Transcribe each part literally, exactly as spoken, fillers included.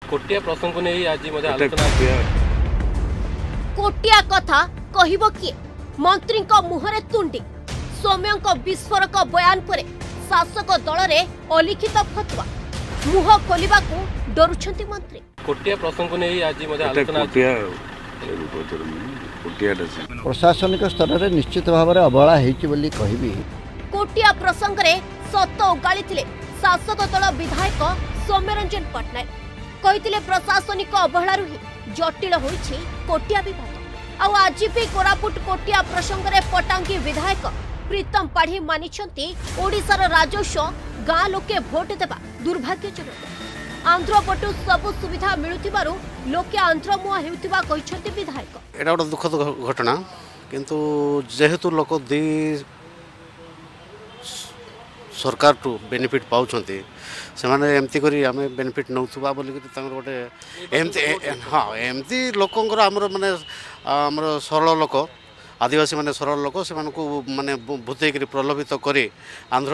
कोटिया प्रसंग नहीं आज मजा आलोचना कोटिया कथा कहिबो किए मंत्री मुहरे तुंडी सौम्य विस्फोरक बयान पर शासक दल रे अलिखित फतुआ मुह खोलिबा को डरुछंती मंत्री। कोटिया प्रसंग नहीं आज मजा आलोचना प्रशासनिक स्तर में निश्चित भाव में अवहेला होगी कहबी। कोटिया प्रसंग में सत उगाड़ी शासक दल विधायक सौम्यरंजन पट्टनायक कहते प्रशासनिक अवहेलू ही जटिल होइछि कोटिया विवाद। आउ आज भी कोरापुट कोटिया प्रसंग में पटांगी विधायक प्रीतम पाढ़ी मानिछंती ओडिशार राजस्व गाँ लोके भोट देवा दुर्भाग्यजनक। आंध्र पटु सबु सुविधा मिलुथिबारु लोके आंध्र मुआ हेउथिबा कहिछंती विधायक। एटा गोटे दुखद घटना किंतु जेहेतु लोक दी सरकार टू बेनिफिट पाउछंती से माने एमती करी आमे बेनिफिट नउथुबा बोली कि तांगर गोटे एमती हां एमती लोकंकर हमर माने हमर सरल लोक आदिवासी माने सरल लोक से मानको माने भूते करी प्रलोभित करी आंध्र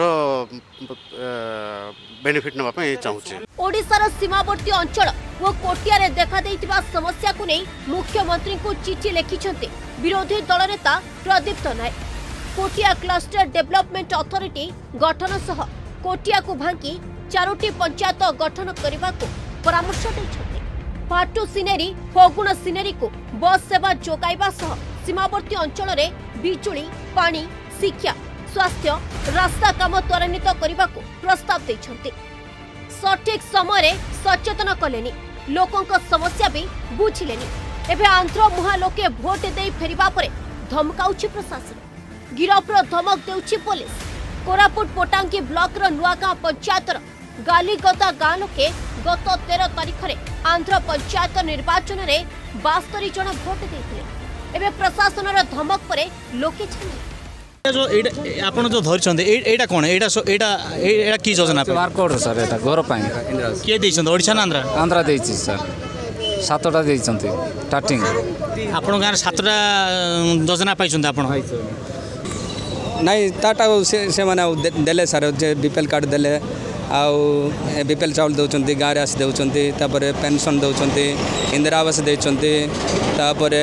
बेनिफिट नबा पे चाहूचे। ओडिशार सीमावर्ती अंचल वो कोटिया रे देखा देइतिबा समस्या को नै मुख्यमंत्री को चिठी लिखिछंती विरोधी दल नेता Pradipta Nayak. Kotia cluster development authority गठन सह कोटिया को भांगी चारोटी पंचायत गठन करने को परामर्श देछंती। फाटू सिनेरी फगुण सिनेरी को बस सेवा जोगाइबा सह सीमावर्ती अंचल रे बिजुली पानी शिक्षा स्वास्थ्य रास्ता काम त्वरान्वित करने को प्रस्ताव देछंती। सठिक समय सचेतन कलेनी लोकों समस्या भी बुझिलेनी। एबे आंध्र मुहा लोके भोट दे फेरिबा परे धमकाउछि प्रशासन गिरफ्र धमक देउछि पुलिस। कोरापुट पोटांगी ब्लॉक रो नुआगां पंचायतर गालीगदा गाँ लोके गत तेरह तारीख में आंध्र पंचायत निर्वाचन में बास्तरी जन भोट देते। एबे प्रशासन धमक परे लोके छाने जो आपण जो धरछन एटा कोन एटा एटा एटा की योजना पे बार कोड सर एटा घर पाई के देछन ओडिसा आंध्र आंध्र देछि सर सातटा देछंती स्टार्टिंग आपण गार सातटा योजना पाइछन आपण नहीं टाटा से से माने देले सर जे बीपीएल कार्ड देले आउ बीपीएल चाउल दौरान गाँव आसी दौरान तापर पेंशन दौरान इंदिरा आवास देते तापर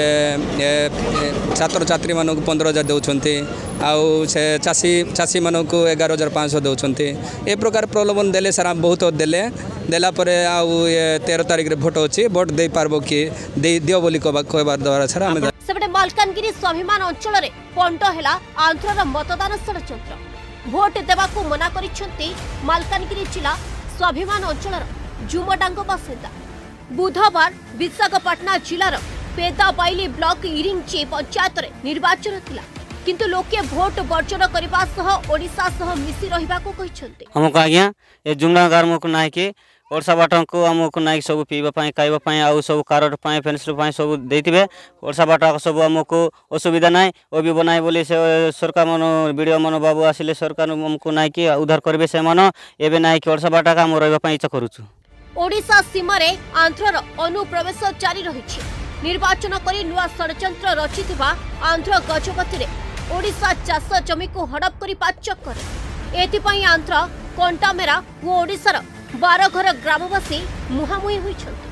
छात्र छात्री मानक पंद्रह हजार दौरान आउ से चाषी चाषी मानक एगार हजार पाँच सौ दौरान ए प्रकार प्रलोभन देले सारा बहुत देले देलापर आउ तेरह तारीख रे भोट अच्छी भोट दे पारबो कि दे दियो बोली कहबार द्वारा सारा आम सेपटे मालकानगिरी स्वाभिमान अंचल में पंड है आंध्र मतदान षड्यंत्र भोट देवाकू मना करिसेंती मालकानगिरी जिला स्वाभिमान अंचल जुमडांग बासिंदा। बुधवार विशाखापाटना जिलार पेदाबाइली ब्लॉक इरिंची पंचायत रे निर्वाचन थिला किंतु लोके भोट वर्जन करबा सह ओडिसा सह मिसी रहिबा को कहिसेंती। हमको आज्ञा ए जुमडा गारमो को नाय के ओडिसा बाटा को हमको नाय सब पीबा पाए खाइबा पाए आउ सब कार्ड पाए पेंशन पाए सब देथिबे ओडिसा बाटा सब हमको असुविधा नाय ओ भी बनाए बोले से सरकार मन वीडियो मन बाबू आसिले सरकार हमको नाय के उद्धार करबे से मन एबे नाय के ओडिसा बाटा का हम रहबा पाए इच्छा करूछु। ओडिसा सीमा रे आंध्रर अनुप्रवेश जारी रहिछि निर्वाचन करी नुआ षड्यंत्र रचिथिबा आंध्र गजपति रे ओडिसा चाष जमी को हड़प करी चक्कर एथिपाई आंध्र कंटामेरा वो ओडिसार बार घर ग्रामवासी मुहामुही होइछंती।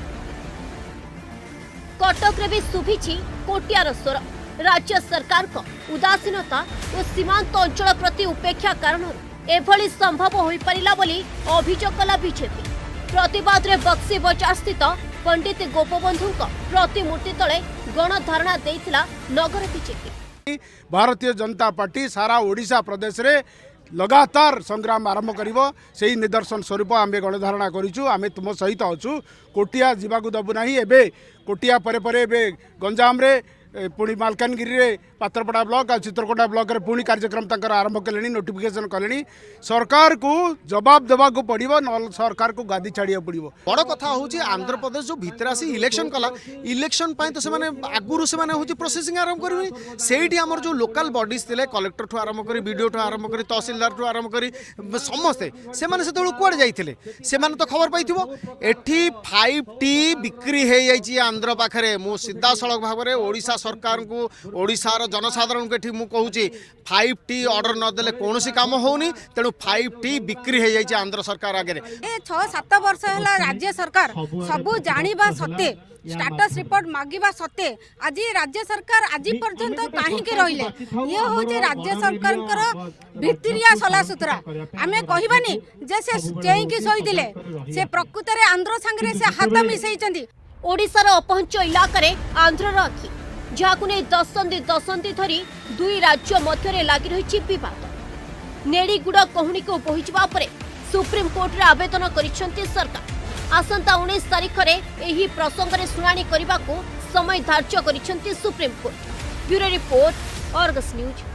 कटक रे भी सुभिछि कोटियार स्वर राज्य सरकार को उदासीनता और सीमांत अंचल प्रति उपेक्षा कारण एभली संभव होई परिला बोली अभियोग कला बीजेपी। प्रतिवाद रे बक्सी बजार स्थित पंडित गोपबंधु प्रतिमूर्ति तले गणधारणा देइथिला नगर बीजेपी। भारतीय जनता पार्टी सारा ओडिशा प्रदेश रे लगातार संग्राम आरंभ करिवो सेही निदर्शन स्वरूप आमे गणधारणा करिछु। आमे तुम सहित अछु कोटिया जीवाकू दबु नाही। एबे कोटिया परे परे एबे गंजाम रे पुणी मालकानगिरी रे पात्रपड़ा ब्लॉक और चित्रकोटा ब्लॉक रे पुणी कार्यक्रम तंकर आरंभ कले नोटिफिकेशन कले सरकार को जवाब देवा को पड़ो न सरकार को गादी छाड़िया पड़ो। बड़ कथा हूँ आंध्र प्रदेश जो भितर आसी इलेक्शन कला इलेक्शन तो से आगुरी से प्रोसेसिंग आरंभ करेंगे से आमर जो लोकाल बडीज थे कलेक्टर ठू आरंभ कर बीडीओ ठू आरंभ कर तहसिलदार ठू आरंभ कर समस्ते से कौड़े जाते से तो खबर पाई एटी फाइव टी बिक्री हो जाए आंध्र पाखे मु सीधा सड़क भाव में ओडिशा सरकार को ओडिशार जनसाधारण को एठी मु कहूची फाइव टी ऑर्डर नदेले कौन सी काम होनी तेणु फाइव टी बिक्री हो जाइए आंध्र सरकार आगे छह सात वर्ष है राज्य सरकार सबू जानिबा सत्ते स्टाटस रिपोर्ट मागिबा सत्ते आज राज्य सरकार आज पर्यंत कहीं रहिले ये हूँ राज्य सरकार भितरिया सला सुतरा आम कहबानी जे से चेईकी शोईले से प्रकृत में आंध्र सांगे से हाथ मिसई ओडिशार अपहंच इलाका आंध्रर अखि जहां नहीं दशंधि दशंधि धरी दुई राज्य मध्य लगी रही बद नेड़ीगुड़ कहूनी को बोहीजा सुप्रीम कोर्ट रे आवेदन करिसेंती सरकार आसंता उन्नीस तारीख में यही प्रसंग में शुणाणी करने को समय धार्य करिसेंती supreme court bureau report Argus news.